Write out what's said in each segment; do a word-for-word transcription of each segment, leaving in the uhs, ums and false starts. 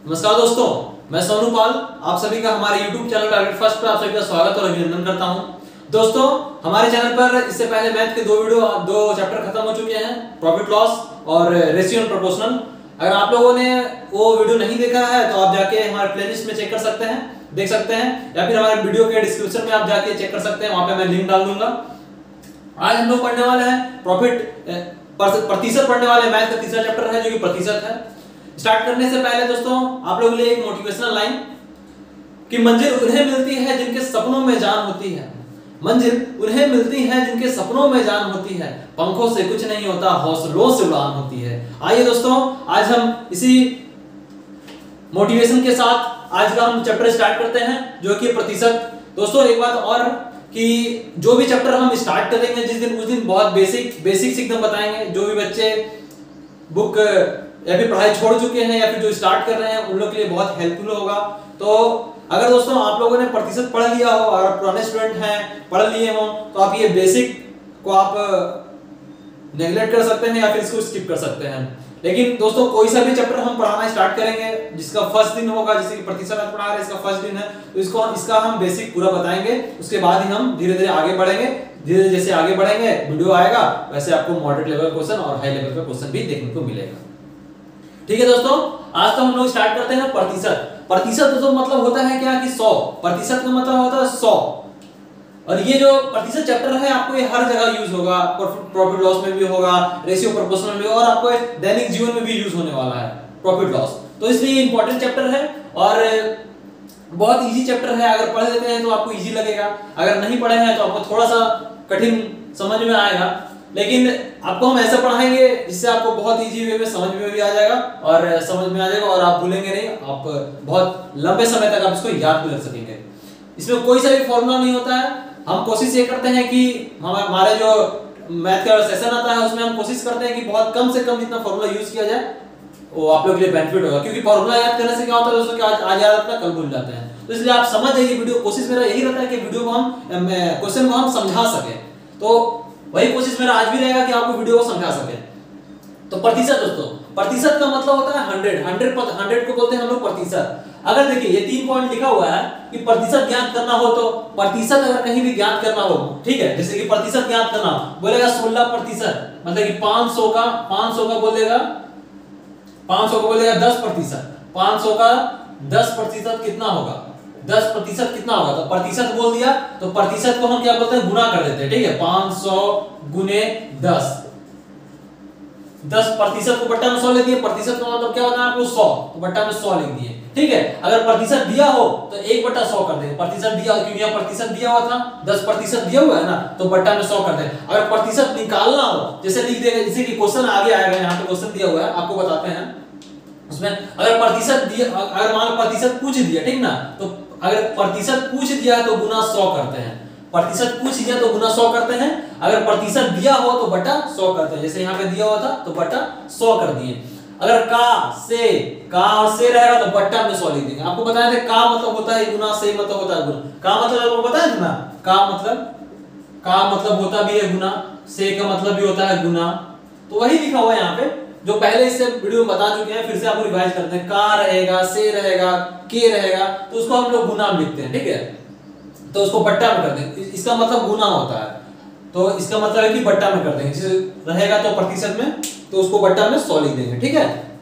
नमस्कार दोस्तों, मैं सोनू पाल आप सभी का हमारे YouTube चैनल टारगेट फर्स्ट पर आप सभी का स्वागत और अभिनंदन करता हूं। दोस्तों, हमारे चैनल पर इससे पहले मैथ के दो वीडियो दो चैप्टर खत्म हो चुके हैं, प्रॉफिट लॉस और रेशियो एंड प्रोपोर्शनल। अगर आप लोगों ने वो वीडियो नहीं देखा है तो आप जाके हमारे प्लेलिस्ट में चेक कर सकते हैं, देख सकते हैं, या फिर हमारे वीडियो के डिस्क्रिप्शन में आप जाके चेक कर सकते हैं, वहां पे मैं लिंक डाल दूंगा। आज हम लोग पढ़ने वाले हैं प्रॉफिट प्रतिशत पढ़ने वाले, मैथ का तीसरा चैप्टर है जो कि प्रतिशत है। स्टार्ट करने से पहले दोस्तों आप लोगों के लिए एक मोटिवेशनल लाइन कि मंजिल उन्हें मिलती है जिनके सपनों में जान होती है। मंजिल उन्हें मिलती है जिनके सपनों में जान होती है, पंखों से कुछ नहीं होता, हौसलों से उड़ान होती है। आइए दोस्तों, आज हम इसी मोटिवेशन के साथ आज का हम चैप्टर स्टार्ट करते हैं जो कि प्रतिशत। दोस्तों एक बात और कि जो भी चैप्टर हम स्टार्ट करेंगे जिस दिन उस दिन बहुत बेसिक बेसिक्स एकदम बताएंगे। जो भी बच्चे बुक या फिर पढ़ाई छोड़ चुके हैं या फिर जो स्टार्ट कर रहे हैं उन लोग के लिए बहुत हेल्पफुल होगा। तो अगर दोस्तों आप लोगों ने प्रतिशत पढ़ लिया हो और पुराने स्टूडेंट हैं पढ़ लिए हो तो आप ये बेसिक को आप नेगलेक्ट कर सकते हैं या फिर इसको स्किप कर सकते हैं। लेकिन दोस्तों कोई सा भी चैप्टर हम पढ़ाना स्टार्ट करेंगे जिसका फर्स्ट दिन होगा, जैसे कि प्रतिशत आज पढ़ा रहे हैं इसका फर्स्ट दिन है, तो इसको इसका हम बेसिक पूरा बताएंगे। उसके बाद ही हम धीरे धीरे आगे बढ़ेंगे। धीरे धीरे जैसे आगे बढ़ेंगे वीडियो आएगा वैसे आपको मॉडरेट लेवल क्वेश्चन और हाई लेवल का क्वेश्चन भी देखने को मिलेगा। ठीक है दोस्तों, आज तो हम लोग स्टार्ट करते हैं प्रतिशत। प्रतिशत दोस्तों मतलब होता है क्या कि सौ। प्रतिशत का मतलब होता है सौ। और ये जो प्रतिशत चैप्टर है आपको ये हर जगह यूज होगा, प्रॉफिट लॉस में भी होगा, रेशियो प्रोपोर्शनल में भी, और आपको दैनिक जीवन में भी यूज होने वाला है प्रॉफिट लॉस। तो इसलिए ये इंपॉर्टेंट चैप्टर है और बहुत इजी चैप्टर है। अगर पढ़ लेते हैं तो आपको इजी लगेगा, अगर नहीं पढ़े हैं तो आपको थोड़ा सा कठिन समझ में आएगा। लेकिन आपको हम ऐसा पढ़ाएंगे जिससे आपको बहुत इजी वे में समझ में भी आ जाएगा और समझ में आ जाएगा और आप भूलेंगे नहीं, आप बहुत लंबे समय तक आप इसको याद भी रख सकेंगे। इसमें कोई सा भी फॉर्मूला नहीं होता है। हम कोशिश ये करते हैं कि हमारे जो मैथ का सेशन आता है उसमें हम कोशिश करते हैं कि बहुत कम से कम जितना फॉर्मूला यूज किया जाए वो आप लोगों के लिए बेनिफिट होगा। क्योंकि फॉर्मूला याद करने से क्या होता है दोस्तों कि आज आज याद आता है कल भूल जाते हैं। तो इसलिए आप समझ जाइए वीडियो। कोशिश मेरा यही रहता है कि वीडियो को हम क्वेश्चन को हम समझा सके। तो वही कोशिश मेरा आज भी रहेगा कि आपको वीडियो को समझा सके। तो प्रतिशत दोस्तों, प्रतिशत का मतलब होता है हंड्रेड। हंड्रेड हंड्रेड को बोलते हैं हम लोग प्रतिशत। अगर देखिए ये तीन पॉइंट लिखा हुआ है कि प्रतिशत ज्ञात करना हो, तो प्रतिशत अगर कहीं भी ज्ञात करना हो, ठीक है, जैसे कि प्रतिशत ज्ञात करना बोलेगा सोलह प्रतिशत, मतलब कि पांच सौ का पांच सौ का बोलेगा पांच सौ का बोलेगा दस प्रतिशत। पांच सौ का दस प्रतिशत कितना होगा? दस प्रतिशत कितना होगा? तो प्रतिशत बोल दिया तो प्रतिशत को हम क्या बोलते हैं? गुना कर देते हैं। ठीक है, पांच सौ गुने दस, दस प्रतिशत को बट्टा में सौ लिख दिए। प्रतिशत का मतलब क्या होता है आपको? सौ, तो बट्टा में सौ लिख दिए। ठीक है, अगर प्रतिशत दिया हो तो एक बट्टा सौ कर देंगे। प्रतिशत दिया क्योंकि यहाँ प्रतिशत दिया हुआ था, दस प्रतिशत दिया हुआ है ना, तो बट्टा में सौ कर देंगे। अगर प्रतिशत निकालना हो जैसे लिख देंगे, जैसे कि क्वेश्चन आगे आएगा, यहाँ पे क्वेश्चन दिया हुआ है आपको बताते हैं उसमें। अगर प्रतिशत दिया, अगर मान लो प्रतिशत पूछ दिया, ठीक ना, तो अगर प्रतिशत पूछ दिया है तो गुना सौ करते हैं। प्रतिशत पूछ दिया तो गुना सौ करते हैं। अगर प्रतिशत दिया हो तो बटा सौ करते हैं। जैसे यहाँ पे दिया हुआ था तो बटा सौ कर दिए। अगर का से का और से रहेगा तो बट्टा में सौ लिख देंगे। आपको बताया था का मतलब होता है गुना, से मतलब होता है गुना। का मतलब आपको बताया था ना, का मतलब का मतलब होता भी है गुना, से का मतलब भी होता है गुना। तो वही लिखा हुआ है यहाँ पे जो पहले इससे वीडियो में बता चुके हैं, फिर से आपको रिवाइज करते हैं। का रहेगा, से रहेगा, के रहेगा, तो उसको हम लोग गुना में लिखते हैं। ठीक है, तो उसको बट्टा में कर देंगे, इसका मतलब गुना होता है। तो इसका मतलब है कि बट्टा में कर देंगे। जैसे रहेगा तो प्रतिशत में, तो उसको बट्टा में सौ लिख देंगे। ठीक है,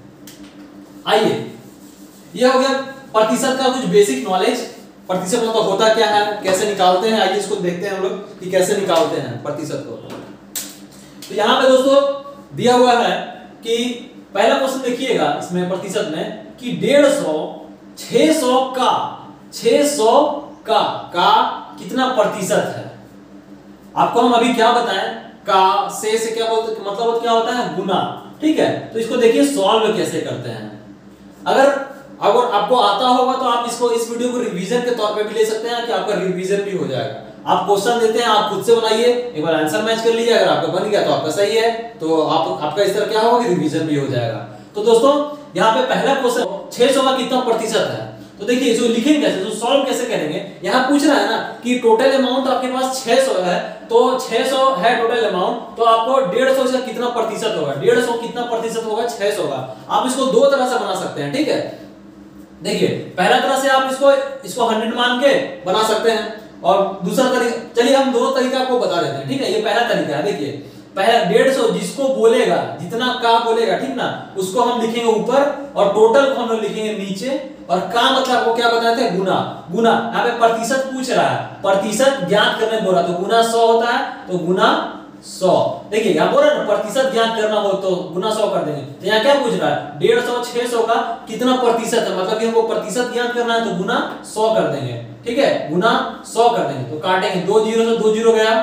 आइए ये हो गया प्रतिशत का कुछ बेसिक नॉलेज। प्रतिशत मतलब होता क्या है, कैसे निकालते हैं, आइए इसको देखते हैं हम लोग कि कैसे निकालते हैं प्रतिशत को। तो यहाँ पे दोस्तों दिया हुआ है कि पहला क्वेश्चन देखिएगा इसमें प्रतिशत में कि डेढ़ सौ छह सौ का छह सौ का का कितना प्रतिशत है। आपको हम अभी क्या बताएं, का से से क्या बोलते, मतलब क्या होता है? गुना। ठीक है, तो इसको देखिए सॉल्व कैसे करते हैं। अगर अगर आपको आता होगा तो आप इसको इस वीडियो को रिवीजन के तौर पे भी ले सकते हैं कि आपका रिवीजन भी हो जाएगा। आप क्वेश्चन देते हैं, आप खुद से बनाइए, एक बार आंसर मैच कर लीजिए। अगर आपका बन गया तो आपका सही है, तो आप आपका इस तरह क्या होगा कि रिवीजन भी हो जाएगा। तो दोस्तों यहाँ पे पहला क्वेश्चन छह सौ का कितना प्रतिशत है। तो देखिए इसको लिखेंगे कैसे, तो सॉल्व कैसे करेंगे। यहाँ पूछ रहा है ना कि टोटल अमाउंट आपके पास छह सौ है, तो छह सौ है टोटल अमाउंट, तो आपको डेढ़ सौ से कितना प्रतिशत होगा? डेढ़ सौ कितना प्रतिशत होगा? छह सौ का। आप इसको दो तरह से बना सकते हैं। ठीक है, देखिए पहला तरह से आप इसको इसको हंड्रेड मान के बना सकते हैं, और दूसरा तरीका, चलिए हम दोनों तरीका आपको बता देते हैं, ठीक है। ये पहला तरीका है, देखिए पहला डेढ़ सौ जिसको बोलेगा, जितना का बोलेगा, ठीक ना, उसको हम लिखेंगे ऊपर और टोटल को हम लोग लिखेंगे नीचे, और का मतलब वो क्या बताते हैं, गुना। गुना यहाँ पे प्रतिशत पूछ रहा है, प्रतिशत ज्ञात करने बोला तो गुना सौ होता है, तो गुना सौ। देखिए यहाँ बोल रहा है प्रतिशत ज्ञात करना हो तो गुना सौ कर देंगे। तो यहाँ क्या पूछ रहा है, डेढ़ सौ छह सौ का कितना प्रतिशत है, मतलब कि हमको प्रतिशत ज्ञात करना है, तो गुना सौ कर देंगे, ठीक है, गुना सौ कर देंगे। तो काटेंगे, दो जीरो से दो जीरो गया,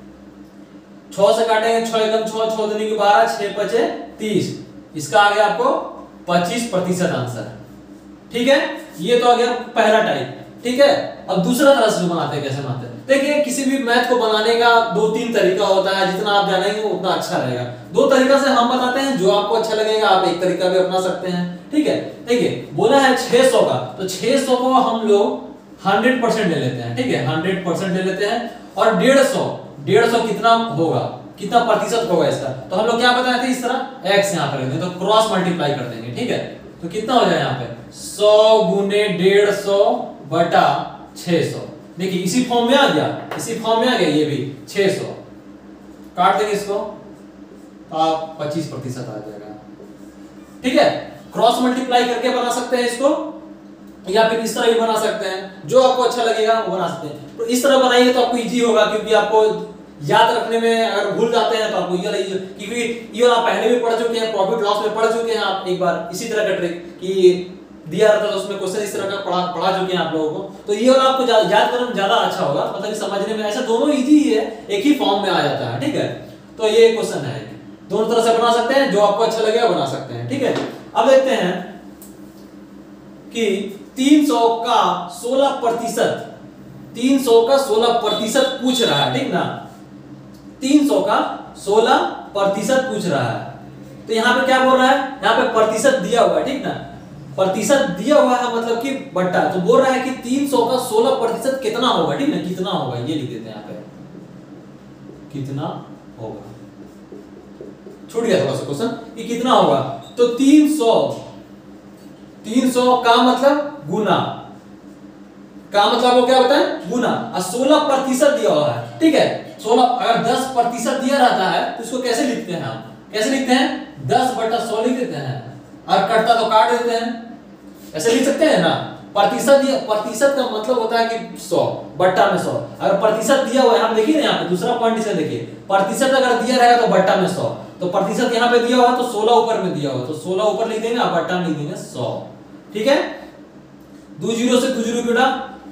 छह से काटेंगे, छह एकम छह, छह दूनी की बारह, छह पचे तीस, इसका आ गया आपको पच्चीस प्रतिशत आंसर, ठीक है। ये तो आ गया पहला टाइप, ठीक है। अब दूसरा तरह से बनाते हैं, कैसे बनाते हैं, देखिए किसी भी मैथ को बनाने का दो तीन तरीका होता है, जितना आप जानेंगे उतना अच्छा रहेगा। दो तरीका से हम बताते हैं, जो आपको अच्छा लगेगा आप एक तरीका भी अपना सकते हैं, ठीक है। देखिए बोला है छह सौ का, तो छह सौ को हम लोग हंड्रेड परसेंट ले लेते हैं, ठीक है, हंड्रेड परसेंट ले लेते हैं। और डेढ़ सौ, डेढ़ सौ कितना होगा, कितना प्रतिशत होगा इसका, तो हम लोग क्या बताए थे, इस तरह एक्स यहाँ पर तो क्रॉस मल्टीप्लाई कर देंगे, ठीक है। तो कितना हो जाए यहाँ पे, सौ गुने डेढ़ सौ बटा छह सौ, देखिए इसी फॉर्म में आ गया, इसी फॉर्म में आ गया, ये भी छह सौ, काट देंगे इसको, आप पच्चीस प्रतिशत आ जाएगा, ठीक है। क्रॉस मल्टीप्लाई करके बना सकते हैं इसको, या फिर इस तरह भी बना सकते हैं, जो आपको अच्छा लगेगा वो बना सकते हैं। तो इस तरह बनाइए तो आपको इजी होगा, क्योंकि आपको याद रखने में अगर भूल जाते हैं तो आपको ये वाला, क्योंकि ये वाला पहले भी पढ़ चुके हैं, प्रॉफिट लॉस में पढ़ चुके हैं आप एक बार इसी तरह का ट्रिक, कि दिया रहता है तो उसमें क्वेश्चन इस तरह का पढ़ा पढ़ा चुके हैं आप लोगों को। तो ये वाला आपको याद करने में ज्यादा अच्छा होगा, मतलब समझने में, ऐसा दोनों इजी ही है, एक ही फॉर्म में आ जाता है, ठीक है। तो ये क्वेश्चन है, दोनों तरह से बना सकते हैं, जो आपको अच्छा लगेगा बना सकते हैं, ठीक है। अब देखते हैं कि तीन सौ का सोलह प्रतिशत, तीन सौ का सोलह प्रतिशत पूछ रहा है, ठीक ना, तीन सौ का सोलह प्रतिशत पूछ रहा है। तो यहाँ पे क्या बोल रहा है, यहाँ पे प्रतिशत दिया हुआ है, ठीक ना, प्रतिशत दिया हुआ है मतलब कि बट्टा, तो बोल रहा है कि तीन सौ का सोलह प्रतिशत कितना होगा, ठीक ना, कितना होगा, ये लिख देते हैं यहाँ पे, कितना होगा, छूट गया थोड़ा सा क्वेश्चन कि कितना होगा। तो तीन सौ, तीन सौ का मतलब गुना, का मतलब वो क्या बताएं, गुना, और सोलह प्रतिशत दिया हुआ है, ठीक है। सोलह, अगर दस प्रतिशत दिया रहता है तो इसको कैसे लिखते हैं हम, कैसे लिखते हैं, दस बटा सौ लिख देते हैं, और कटता तो काट देते हैं, ऐसे लिख सकते हैं ना। प्रतिशत दिया, प्रतिशत का मतलब होता है कि सौ बट्टा में सौ, अगर प्रतिशत दिया हुआ है, हम देखिए ना यहाँ पे दूसरा पॉइंट इसे देखिए, प्रतिशत अगर दिया रहेगा तो बट्टा में सौ, तो प्रतिशत यहाँ पे दिया हुआ तो सोलह ऊपर में दिया हुआ, तो सोलह ऊपर लिख देंगे, और बट्टा में लिख देंगे सौ, ठीक है। दो जीरो से दो जीरो गुना,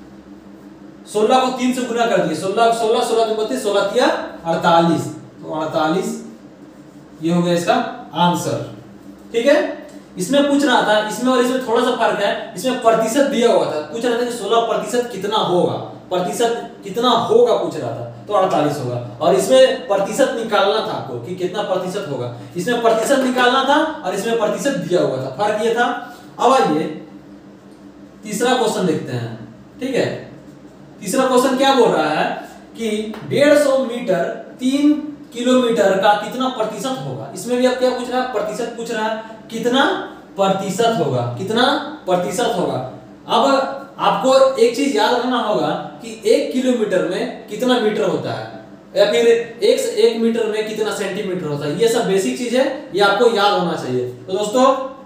सोलह को तीन से गुना कर दिए, सोलह सोलह सोलह दो बत्तीस, सोलह किया अड़तालीस, तो अड़तालीस ये हो गया इसका आंसर, ठीक है। इसमें पूछ रहा था, इसमें और इसमें थोड़ा सा फर्क है, इसमें प्रतिशत दिया हुआ था, पूछ रहा था कि सोलह प्रतिशत कितना होगा, प्रतिशत कितना होगा पूछ रहा था, तो अड़तालीस होगा। और इसमें प्रतिशत निकालना था आपको कि कितना प्रतिशत होगा, इसमें प्रतिशत निकालना था और इसमें प्रतिशत दिया हुआ था, फर्क ये था। अब आइए तीसरा क्वेश्चन देखते हैं, ठीक है। तीसरा क्वेश्चन क्या बोल रहा है कि डेढ़ सौ मीटर तीन किलोमीटर का कितना प्रतिशत होगा। इसमें भी अब क्या पूछ रहा है, प्रतिशत पूछ रहा है, कितना प्रतिशत होगा, कितना प्रतिशत होगा। अब आपको एक चीज याद रखना होगा कि एक किलोमीटर में कितना मीटर होता है, या फिर एक एक मीटर में कितना सेंटीमीटर होता है, ये सब बेसिक चीज है, ये आपको याद होना चाहिए। तो दोस्तों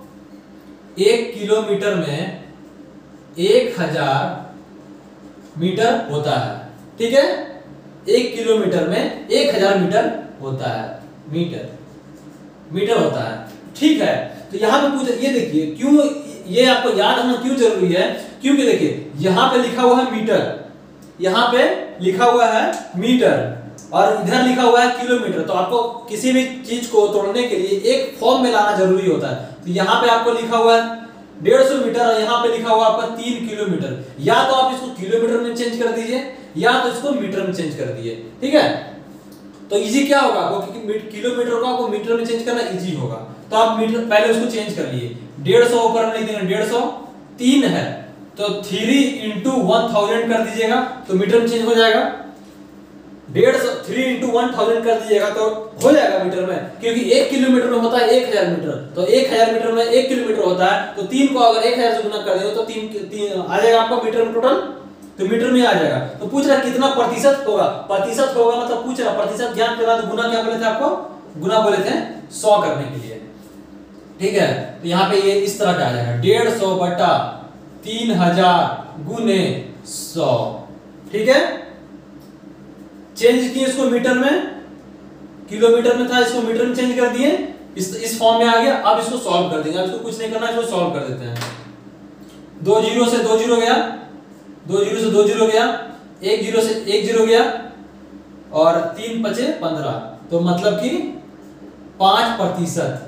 एक किलोमीटर में एक हजार मीटर होता है, ठीक है, एक किलोमीटर में एक हजार मीटर होता है, मीटर मीटर होता है, ठीक है। तो यहाँ पे पूछ, ये देखिए क्यों ये आपको याद रखना क्यों जरूरी है, क्योंकि देखिए यहाँ पे लिखा हुआ है मीटर, यहाँ पे लिखा हुआ है मीटर और इधर लिखा हुआ है किलोमीटर, तो आपको किसी भी चीज को तोड़ने के लिए एक फॉर्म में लाना जरूरी होता है। तो यहाँ पे आपको लिखा हुआ है डेढ़ सौ मीटर और यहाँ पे लिखा हुआ आपका तीन किलोमीटर, या तो आप इसको किलोमीटर में चेंज कर दीजिए या तो इसको मीटर में चेंज कर दीजिए, ठीक है। तो इजी क्या होगा आपको, क्योंकि किलोमीटर को आपको मीटर में चेंज करना इजी होगा, तो आप मीटर पहले उसको चेंज कर लिए, डेढ़ सौ ऊपर में लिख देंगे, डेढ़ सौ तीन है तो थ्री इंटू वन थाउजेंड कर दीजिएगा, तो मीटर में चेंज हो जाएगा, डेढ़ सौ थ्री इंटू वन थाउजेंड कर दीजिएगा तो हो जाएगा मीटर में, क्योंकि एक किलोमीटर में होता है एक हजार मीटर, तो एक हजार मीटर में एक किलोमीटर होता है, तो तीन को अगर एक हजार से गुना कर देंगे तो तीन, तीन आ जाएगा आपका मीटर में टोटल, तो मीटर में आ जाएगा। तो पूछ रहा कितना प्रतिशत होगा, प्रतिशत होगा मतलब पूछ रहा प्रतिशत ज्ञान करना, तो गुना क्या बोले थे आपको, गुना बोले थे सौ करने के लिए, ठीक है। तो यहाँ पे ये इस तरह का आ जाएगा डेढ़ सौ बटा तीन हजार गुने सौ, ठीक है। चेंज किए इसको मीटर में, किलोमीटर में था इसको मीटर में चेंज कर दिए, इस इस फॉर्म में आ गया। अब इसको सॉल्व कर देंगे, अब इसको कुछ नहीं करना, इसको सॉल्व कर देते हैं। दो जीरो से दो जीरो गया, दो जीरो से दो जीरो गया, एक जीरो से एक जीरो गया, और तीन पचे पंद्रह, तो मतलब कि पांच प्रतिशत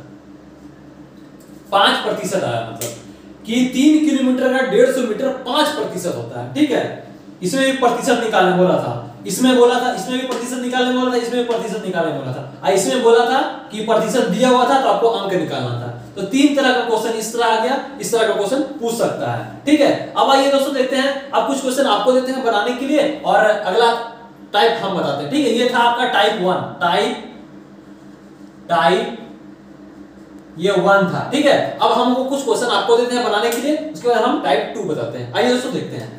पांच प्रतिशत आया, मतलब कि तीन किलोमीटर का डेढ़ सौ मीटर पांच प्रतिशत होता है, ठीक है। इसमें भी प्रतिशत निकालने बोला था, इसमें बोला था, इसमें भी प्रतिशत निकालने बोला था, इसमें भी प्रतिशत निकालने बोला था, इसमें बोला था कि प्रतिशत दिया हुआ था तो आपको अंक निकालना था। तो तीन तरह का क्वेश्चन इस तरह आ गया, इस तरह का क्वेश्चन पूछ सकता है, ठीक है। अब आइए दोस्तों देखते हैं, अब कुछ क्वेश्चन आपको देते हैं बनाने के लिए, और अगला टाइप हम बताते हैं, ठीक है। ये था आपका टाइप वन, टाइप टाइप ये वन था, ठीक है। अब हमको कुछ क्वेश्चन आपको देते हैं बनाने के लिए, उसके बाद हम टाइप टू बताते हैं। आइए दोस्तों देखते हैं।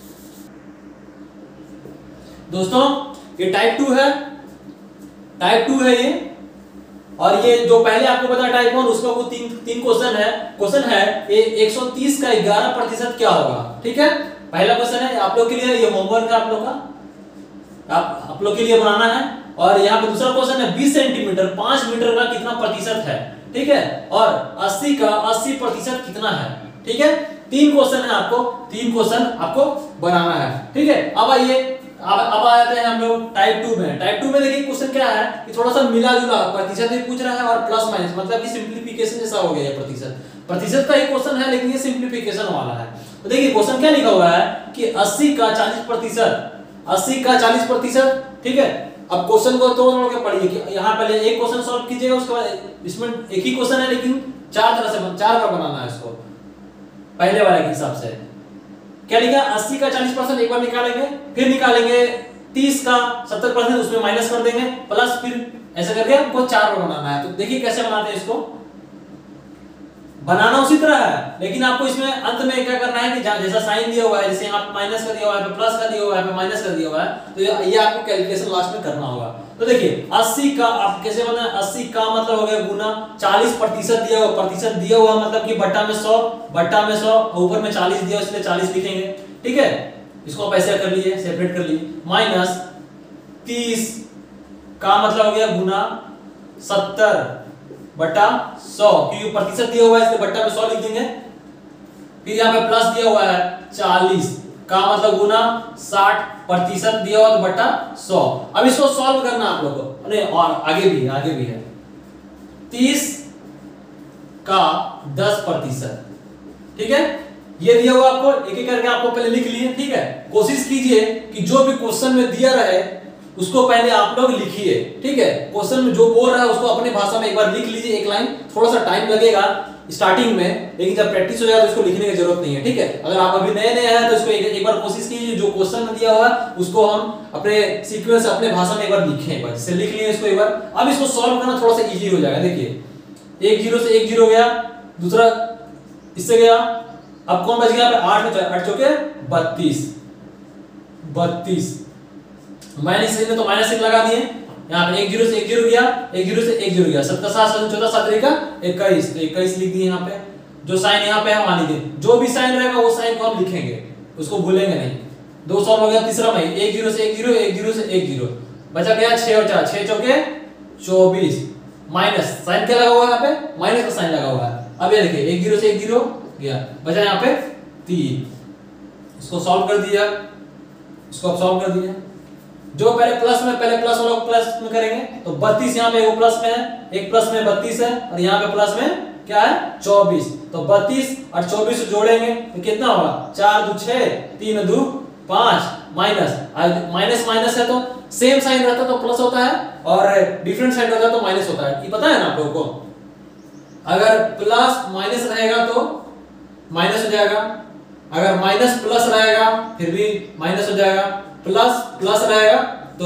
दोस्तों ये टाइप टू है, टाइप टू है ये, और ये जो पहले आपको पता टाइप वन, उसका वो तीन तीन क्वेश्चन है। क्वेश्चन है ये एक सौ तीस का ग्यारह प्रतिशत क्या होगा, ठीक है। पहला क्वेश्चन है आप लोग के लिए, ये होमवर्क है आप लोग का, आप आप लोग के लिए बनाना है। और यहाँ पे दूसरा क्वेश्चन है बीस सेंटीमीटर पांच मीटर का कितना प्रतिशत है, ठीक है। और अस्सी का अस्सी प्रतिशत कितना है, ठीक है। तीन क्वेश्चन है, आपको तीन क्वेश्चन आपको बनाना है, ठीक है। अब आइए अब अब आ जाते हैं हम लोग टाइप टू में। टाइप टू में देखिए क्वेश्चन क्या है कि थोड़ा सा मिला जुला प्रतिशत भी पूछ रहा है और प्लस माइनस, मतलब कि सिंपलीफिकेशन जैसा हो गया ये प्रतिशत प्रतिशत का ही क्वेश्चन है, लेकिन ये सिंपलीफिकेशन वाला है। तो देखिए क्वेश्चन क्या लिखा हुआ है कि अस्सी का चालीस प्रतिशत अस्सी का चालीस प्रतिशत, ठीक है। अब क्वेश्चन को तोड़ तोड़ के पढ़िए कि यहाँ पहले एक क्वेश्चन सॉल्व कीजिएगा, उसके बाद इसमें एक ही क्वेश्चन है लेकिन चार तरह से चार बार बनाना है इसको, पहले वाले के हिसाब से। क्या लिखा, अस्सी का चालीस परसेंट एक बार निकालेंगे, फिर निकालेंगे तीस का सत्तर परसेंट, उसमें माइनस कर देंगे, प्लस फिर ऐसा करके हमको चार बार बनाना है। तो देखिए कैसे बनाते हैं इसको, बनाना उसी तरह है, लेकिन आपको इसमें अंत में क्या करना है कि जैसा साइन दिया हुआ है, जैसे यहाँ माइनस कर दिया हुआ है, प्लस कर दिया हुआ है, माइनस कर दिया हुआ है, तो ये आपको कैलकुलेशन लास्ट में करना होगा। तो देखिए अस्सी का आप कैसे बना, अस्सी का मतलब हो गया गुना, चालीस प्रतिशत दिया हुआ, प्रतिशत दिया हुआ मतलब कि बट्टा में सौ, बट्टा में सौ, ऊपर में चालीस दिया इसलिए चालीस लिखेंगे, ठीक है। इसको आप ऐसे कर लीजिए, सेपरेट कर लीजिए। माइनस तीस का मतलब हो गया गुना सत्तर बटा सौ, क्योंकि प्रतिशत दिया हुआ है इसलिए बट्टा में सौ लिख देंगे। फिर यहाँ पे प्लस दिया हुआ है चालीस का मतलब गुना साठ, प्रतिशत दिया हुआ तो बट्टा सौ। अब इसको सॉल्व करना आप लोगों को, अरे और आगे भी आगे भी है, तीस का दस प्रतिशत, ठीक है। ये दिया हुआ आपको, एक एक करके आपको पहले लिख लिए, ठीक है। कोशिश कीजिए कि जो भी क्वेश्चन में दिया रहे उसको पहले आप लोग लिखिए, ठीक है। क्वेश्चन में जो बोल रहा है उसको अपने भाषा में एक बार लिख लीजिए, एक लाइन, थोड़ा सा टाइम लगेगा स्टार्टिंग में, लेकिन जब प्रैक्टिस हो जाए तो इसको लिखने की जरूरत नहीं है, ठीक है। अगर आप अभी नए नए हैं तो इसको एक, एक बार कोशिश कीजिए, जो क्वेश्चन में दिया हुआ है उसको हम अपने सीक्वेंस अपने भाषा में एक बार लिखें, एक बार जिससे लिख लिए इसको एक बार। अब इसको सॉल्व करना थोड़ा सा इजी हो जाएगा। देखिए एक जीरो से एक जीरो गया, दूसरा इससे गया, अब कौन बच गया, आठ में आठ चौके बत्तीस, बत्तीस माइनस में तो माइनस एक लगा दिए, यहाँ पे एक जीरो से एक जीरो गया, एक जीरो से एक जीरो गया, सत्तर सात चौदह सत्रह का इक्कीस, तो इक्कीस लिख दिए। यहाँ पे जो साइन यहाँ पे है वहां लिख दिए, जो भी साइन रहेगा वो साइन को हम लिखेंगे, उसको भूलेंगे नहीं। दो सॉल्व हो गया, तीसरा में एक जीरो से एक जीरो, एक जीरो से एक जीरो, बचा गया छह और चार, छह चौके चौबीस, माइनस साइन क्या लगा हुआ है यहाँ पे, माइनस का साइन लगा हुआ है। अब ये देखिए एक जीरो से एक जीरो गया, बचा यहाँ पे तीन, इसको सॉल्व कर दिया, इसको अब सॉल्व कर दिया। जो पहले प्लस में पहले प्लस वाला प्लस में करेंगे तो बत्तीस यहाँ पे वो प्लस में है, एक प्लस में बत्तीस है और यहाँ पे प्लस में क्या है चौबीस, तो बत्तीस और चौबीस जोड़ेंगे तो कितना होगा, चार दो छह, तीन दो पांच, माइनस माइनस माइनस है तो सेम साइन रहता तो प्लस होता है और डिफरेंट साइन रहता तो माइनस होता है, ये पता है ना आप लोगों को। अगर प्लस माइनस रहेगा तो माइनस हो जाएगा, अगर माइनस प्लस रहेगा फिर भी माइनस हो जाएगा, प्लस प्लस रहेगा तो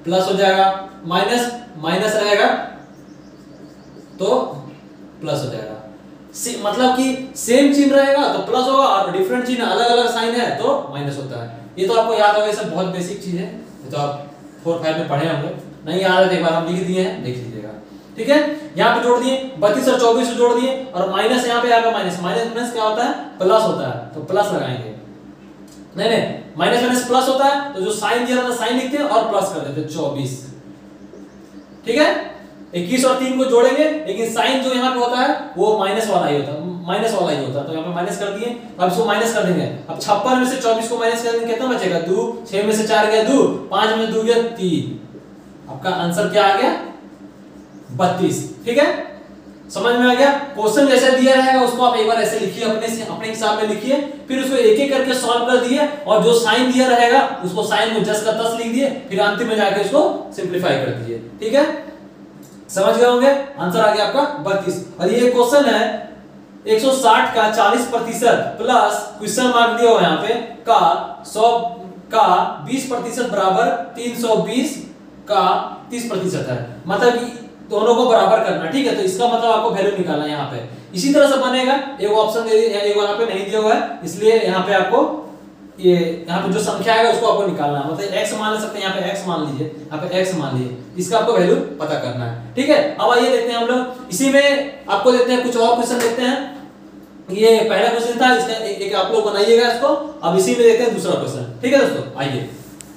प्लस हो जाएगा, माइनस माइनस रहेगा तो प्लस हो जाएगा। मतलब कि सेम चिन्ह रहेगा तो प्लस होगा और डिफरेंट चिन्ह अलग अलग साइन है तो माइनस होता है। ये तो आपको याद होगा, ये सब बहुत बेसिक चीज है, ये तो आप फोर फाइव में पढ़े होंगे, नहीं याद है तो एक बार हम लिख दिए हैं, देख लीजिएगा। ठीक है, यहाँ पे जोड़ दिए बत्तीस और चौबीस जोड़ दिए और माइनस यहाँ पे आएगा, माइनस माइनस माइनस क्या होता है, प्लस होता है, तो प्लस लगाएंगे। नहीं नहीं माइनस माइनस प्लस होता है तो जो साइन दिया था साइन लिखते हैं और प्लस कर देते हैं चौबीस। ठीक है, इक्कीस और तीन को जोड़ेंगे लेकिन साइन जो यहाँ पे होता है वो माइनस वाला ही होता है, माइनस वाला ही होता है, तो यहाँ पे माइनस कर दिए, अब इसको माइनस कर देंगे। अब छप्पन में से चौबीस को माइनस कर देंगे, कितना बचेगा, दो, छह में से चार गया दो, पांच में से दो गया तीन, आपका आंसर क्या आ गया, बत्तीस। ठीक है, समझ में आ गया। क्वेश्चन जैसे दिया रहेगा उसको आप एक बार ऐसे लिखिए, अपने से अपने हिसाब में लिखिए, फिर उसको एक एक करके सॉल्व कर दिए और जो साइन दिया रहेगा उसको साइन को जस का तस लिख दिए, फिर अंतिम में जाके उसको सिंपलीफाई कर दीजिए। ठीक है, समझ गए होंगे, आंसर आ गया आपका बत्तीस। और ये क्वेश्चन है एक सौ साठ का चालीस प्रतिशत प्लस क्वेश्चन मार्क दिया हुआ यहाँ पे का सौ का बीस प्रतिशत बराबर तीन सौ बीस का तीस प्रतिशत है, मतलब कि दोनों को बराबर करना। ठीक है, तो इसका मतलब आपको वैल्यू निकालना है यहाँ पे, इसी तरह से बनेगा। एक ऑप्शन दे दिया, एक यहाँ पे नहीं दिया हुआ है, इसलिए यहाँ पे आपको ये यहाँ पे जो संख्या है उसको आपको निकालना है, मतलब x मान ले सकते हैं, यहाँ पे x मान लीजिए, यहाँ पे x मान लीजिए, इसका आपको वैल्यू पता करना है। ठीक है, अब आइए देखते हैं हम लोग, इसी में आपको देखते हैं कुछ और क्वेश्चन देखते हैं। ये पहला क्वेश्चन था, इसका एक, एक आप लोग बनाइएगा इसको। अब इसी में देखते हैं दूसरा क्वेश्चन। ठीक है दोस्तों, आइए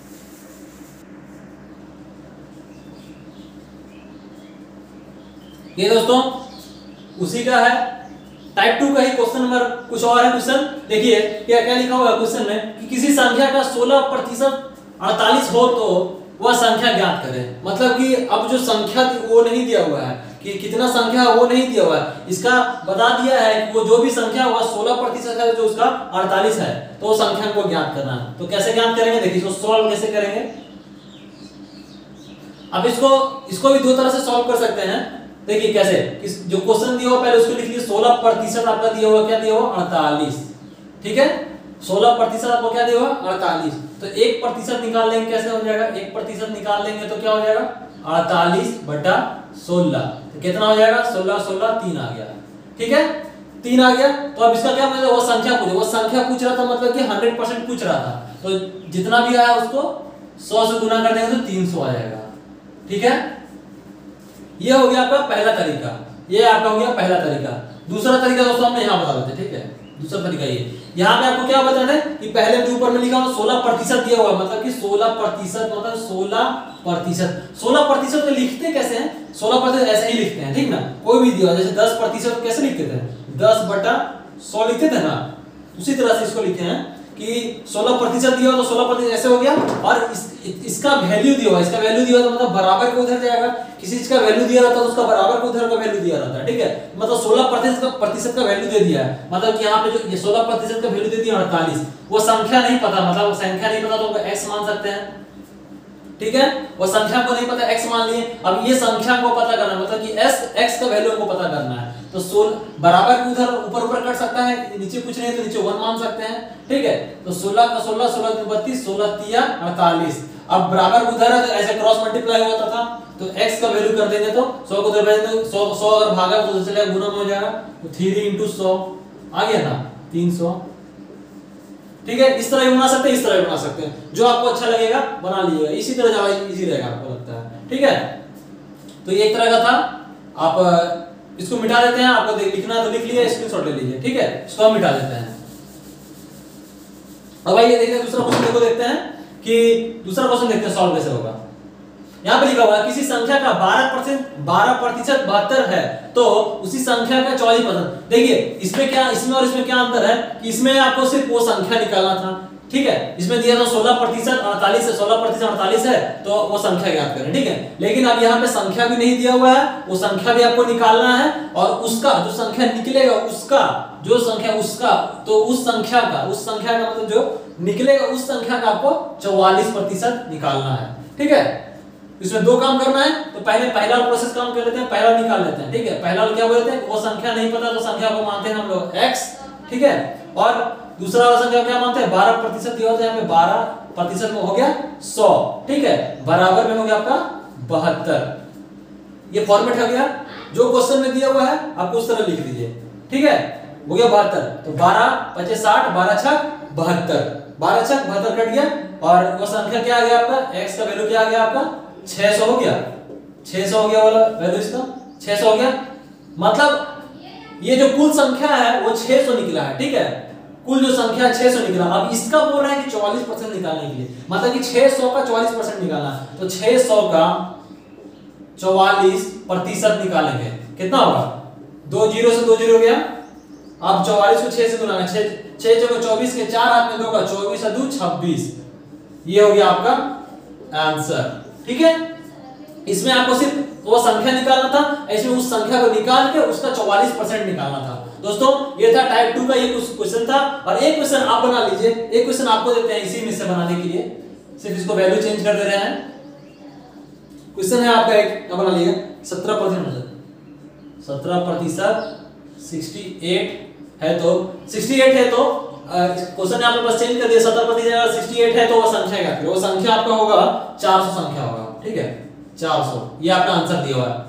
ये दोस्तों उसी का है, टाइप टू का ही क्वेश्चन नंबर कुछ और है। क्वेश्चन देखिए क्या क्या लिखा हुआ है क्वेश्चन में कि किसी संख्या का सोलह प्रतिशत अड़तालीस हो तो वह संख्या ज्ञात करें। मतलब कि अब जो संख्या थी वो नहीं दिया हुआ है कि कितना संख्या है, वो नहीं दिया हुआ है, इसका बता दिया है कि वो जो भी संख्या हुआ सोलह प्रतिशत है, जो उसका अड़तालीस है, तो उस संख्या को ज्ञात करना है। तो कैसे ज्ञात करेंगे, देखिए इसको सॉल्व कैसे करेंगे। अब इसको इसको भी दो तरह से सॉल्व कर सकते हैं। देखिए कैसे, इस जो क्वेश्चन दिया हुआ पहले उसको लिख लीजिए, सोलह प्रतिशत आपका दिया हुआ क्या दिया हुआ, अड़तालीस। ठीक है, सोलह प्रतिशत आपको क्या दिया हुआ, अड़तालीस, तो एक प्रतिशत निकाल लेंगे, कैसे हो जाएगा, एक प्रतिशत निकाल लेंगे तो क्या हो जाएगा, अड़तालीस बटा सोलह, तो कितना हो जाएगा, सोलह सोलह तीन आ गया। ठीक है, तीन आ गया, तो अब इसका क्या मतलब, वो संख्या पूछ वो संख्या पूछ रहा था, मतलब कि हंड्रेड परसेंट पूछ रहा था, तो जितना भी आया उसको सौ से गुना कर देंगे तो तीन सौ आ जाएगा। ठीक है, ये हो गया आपका पहला तरीका, ये आपका हो गया पहला तरीका। दूसरा तरीका दोस्तों हमने यहाँ बता देते। ठीक है, दूसरा तरीका ये, यहाँ पे आपको क्या बताना है कि पहले भी ऊपर में लिखा हुआ सोलह प्रतिशत दिया हुआ, मतलब कि सोलह प्रतिशत मतलब सोलह प्रतिशत सोलह प्रतिशत को लिखते कैसे हैं, सोलह प्रतिशत ऐसे ही लिखते हैं। ठीक ना, कोई भी दिया जैसे दस प्रतिशत कैसे लिखते थे, दस बटा सौ लिखते थे ना, उसी तरह से इसको लिखे हैं कि सोलह प्रतिशत दिया हो तो सोलह प्रतिशत ऐसे हो गया, और इस, इसका वैल्यू दिया हुआ, इसका वैल्यू दिया हुआ तो मतलब बराबर को उधर जाएगा, किसी चीज का वैल्यू दिया रहता है तो उसका बराबर को उधर का वैल्यू दिया रहता है। ठीक है, मतलब सोलह प्रतिशत का प्रतिशत का वैल्यू दे दिया है, मतलब कि यहाँ पे जो ये सोलह प्रतिशत का वैल्यू दे दिया अड़तालीस, वो संख्या नहीं पता, मतलब वो संख्या नहीं पता तो उनको x मान सकते हैं। ठीक है, वो संख्या को नहीं पता, x मान लिए। अब ये संख्या को पता करना मतलब कि s x का वैल्यू को पता करना है, तो सोलह बराबर को उधर ऊपर ऊपर कर सकता है, नीचे कुछ नहीं तो नीचे वन मान सकते हैं। ठीक है, तो सोलह का सोलह, सोलह का बत्तीस, सोलह तिया अड़तालीस। अब बराबर उधर है तो ऐसे क्रॉस मल्टीप्लाई होता था, तो x का वैल्यू कर देंगे तो सौ को उधर भेज देंगे, सौ सौ अगर भागा तो चलेगा गुना में हो जाएगा, तो थ्री इंटू सौ आ गया ना, तीन सौ। ठीक है, इस तरह भी बना सकते हैं, इस तरह भी बना सकते हैं, जो आपको अच्छा लगेगा बना लीजिएगा, इसी तरह ज्यादा इजी रहेगा आपको लगता है। ठीक है, तो ये एक तरह का था। आप इसको मिटा देते हैं, आपको लिखना है तो लिख लीजिए, स्क्रीनशॉट ले लीजिए। ठीक है, इसको हम मिटा देते हैं। अब आइए देखते हैं दूसरा क्वेश्चन, देखो देखते हैं कि दूसरा क्वेश्चन देखते हैं सॉल्व कैसे होगा। यहाँ पे लिखा हुआ है किसी संख्या का बारह परसेंट बारह प्रतिशत बहत्तर है तो उसी संख्या का चौवालीस परसेंट। देखिए इसमें क्या, इसमें और इसमें क्या अंतर है कि इसमें आपको सिर्फ वो संख्या निकालना था। ठीक है, इसमें दिया था सोलह प्रतिशत अड़तालीस है, सोलह प्रतिशत अड़तालीस है, तो वो संख्या ज्ञात करें। ठीक है, लेकिन अब यहाँ पे संख्या भी नहीं दिया हुआ है, वो संख्या भी आपको निकालना है, और उसका जो संख्या निकलेगा उसका जो संख्या उसका तो उस संख्या का उस संख्या का मतलब जो निकलेगा उस संख्या का आपको चौवालीस प्रतिशत निकालना है। ठीक है, इसमें दो काम करना है, तो पहले पहला प्रोसेस काम कर लेते हैं, पहला निकाल लेते हैं। ठीक है, पहला क्या बोलते हैं, वो संख्या नहीं पता तो संख्या को मानते हैं हम लोग x। ठीक है, और दूसरा वाला संख्या क्या मानते हैं, बारह प्रतिशत दिया होता है, यहाँ पे बारह प्रतिशत में हो गया सौ, ठीक है, बराबर में हो गया आपका बहत्तर। ये फॉर्मेट हो गया, जो क्वेश्चन में दिया हुआ है आपको उस तरह लिख दीजिए, ठीक है, हो गया बहत्तर। तो बारह पच्चीस साठ, बारह छक बहत्तर, बारह छक बहत्तर कट गया, और वो संख्या क्या आ गया आपका, x का वैल्यू क्या आ गया आपका छह सौ हो गया, छह सौ हो गया वाला वैल्यू इसका छह सौ हो गया। मतलब ये जो कुल संख्या है वो छह सौ निकला है, ठीक है, कुल जो संख्या छह सौ निकला। अब इसका बोल रहा है कि चौवालीस परसेंट निकालने के लिए, मतलब कि छह सौ का चौवालीस परसेंट निकालना, तो छह सौ का चौवालीस प्रतिशत निकालेंगे, कितना होगा, दो जीरो से दो जीरो गया, अब चौवालीस को छह से गुना, छह छह चौको चौबीस के चार हाथ में दो का चौबीस और दो छब्बीस, ये हो गया आपका आंसर, ठीक है। इसमें आपको सिर्फ वो संख्या निकालना था, इसमें उस संख्या को निकाल के उसका चौवालीस परसेंट निकालना था। दोस्तों ये था टाइप टू का ये क्वेश्चन था, और एक क्वेश्चन आप बना लीजिए, एक क्वेश्चन आपको देते हैं इसी में से बनाने के लिए, सिर्फ इसको वैल्यू चेंज कर दे रहे हैं। क्वेश्चन है आपका एक, क्या बना लिया, सत्रह प्रतिशत सत्रह प्रतिशत अड़सठ है, तो अड़सठ है तो क्वेश्चन आपके पास चेंज कर दिया, सत्रह प्रतिशत अगर अड़सठ है तो वो संख्या क्या है, वो संख्या आपका होगा चार सौ संख्या होगा, ठीक है, चार सौ, ये आपका आंसर दिया हुआ है।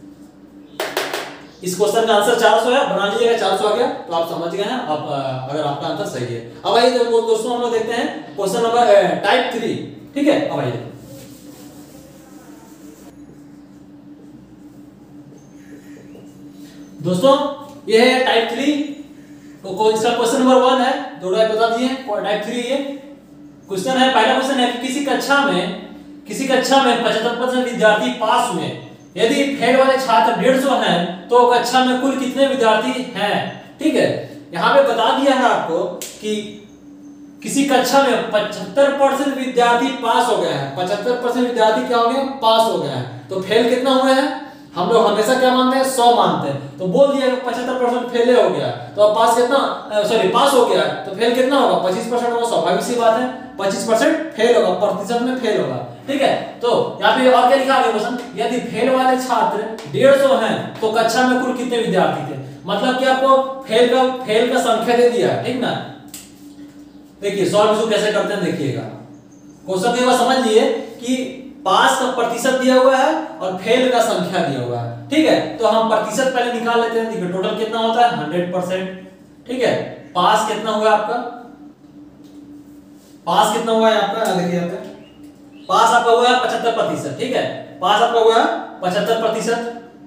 इस क्वेश्चन का आंसर चार सौ है, बना लीजिएगा, चार सौ आ गया तो आप समझ गए हैं, आप अगर आपका आंसर सही है। अब आइए तो दोस्तों हम लोग देखते हैं क्वेश्चन नंबर टाइप थ्री, ठीक है। अब आइए दोस्तों, ये है टाइप थ्री, तो इसका क्वेश्चन नंबर वन है, दोनों आप बता दिए, टाइप थ्री ये क्वेश्चन है। पहला क्वेश्चन है कि किसी कक्षा में किसी कक्षा में पचहत्तर परसेंट विद्यार्थी पास हुए, यदि फेल वाले छात्र डेढ़ सौ हैं तो कक्षा में कुल कितने विद्यार्थी हैं, ठीक है। यहाँ पे बता दिया है आपको कि किसी कक्षा में पचहत्तर परसेंट विद्यार्थी पास हो गए हैं, पचहत्तर परसेंट विद्यार्थी क्या हो गए, पास हो गए हैं, तो फेल कितना हुए हैं, हम लोग हमेशा क्या मानते हैं, सौ मानते हैं, तो बोल दिया पचहत्तर परसेंट फेल हो गया, तो अब पास कितना, सॉरी पास हो गया, तो फेल कितना होगा, पच्चीस परसेंट होगा, स्वाभाविक सी बात है, पच्चीस परसेंट फेल होगा, प्रतिशत में फेल होगा, ठीक है। तो यहाँ पे और क्या लिखा है क्वेश्चन, यदि फेल वाले छात्र डेढ़ सौ हैं तो कक्षा में कुल कितने विद्यार्थी थे, मतलब कि आपको फेल का फेल का संख्या दे दिया है, ठीक ना। देखिए सॉल्व इसको कैसे करते हैं, देखिएगा क्वेश्चन एक बार समझ लिए कि पास का प्रतिशत दिया हुआ है और फेल का संख्या दिया हुआ है, ठीक है। तो हम प्रतिशत पहले निकाल लेते हैं, देखिए टोटल कितना होता है हंड्रेड परसेंट, ठीक है। पास कितना हुआ आपका, पास कितना हुआ है आपका, देखिए यहाँ पे पास आपका हुआ है पचहत्तर प्रतिशत, ठीक है, पास आपका हुआ है पचहत्तर प्रतिशत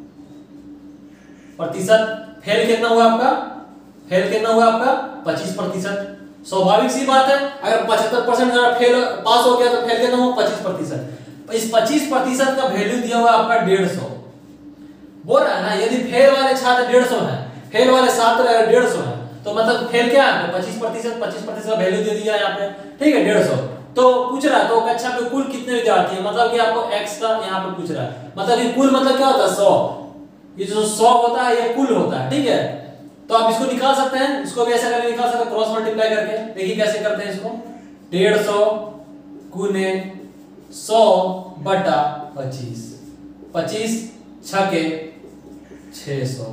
प्रतिशत फेल कितना हुआ आपका, फेल कितना हुआ आपका पच्चीस प्रतिशत। स्वाभाविक सी बात है, अगर पचहत्तर परसेंट फेल पास हो गया तो फेल कितना हुआ पच्चीस प्रतिशत। इस पच्चीस प्रतिशत का वैल्यू दिया हुआ आपका डेढ़ सौ, बोल रहा है ना, यदि फेल वाले छात्र डेढ़ सौ है, फेल वाले छात्र डेढ़ सौ है, तो मतलब फेल क्या है, पच्चीस प्रतिशत पच्चीस प्रतिशत का वैल्यू दे दिया यहाँ पे, ठीक है, डेढ़ सौ। तो पूछ रहा है तो कक्षा में कुल कितने विद्यार्थी हैं, मतलब कि आपको x का यहाँ पे पूछ रहा है, मतलब कि कुल मतलब क्या होता है सौ, ये जो सौ होता है ये कुल होता है, ठीक है। तो आप इसको निकाल सकते हैं, इसको भी ऐसे करके निकाल सकते हैं, क्रॉस मल्टीप्लाई करके, देखिए कैसे करते हैं इसको, डेढ़ सौ गुने सौ बटा पच्चीस, पच्चीस छके छह सौ,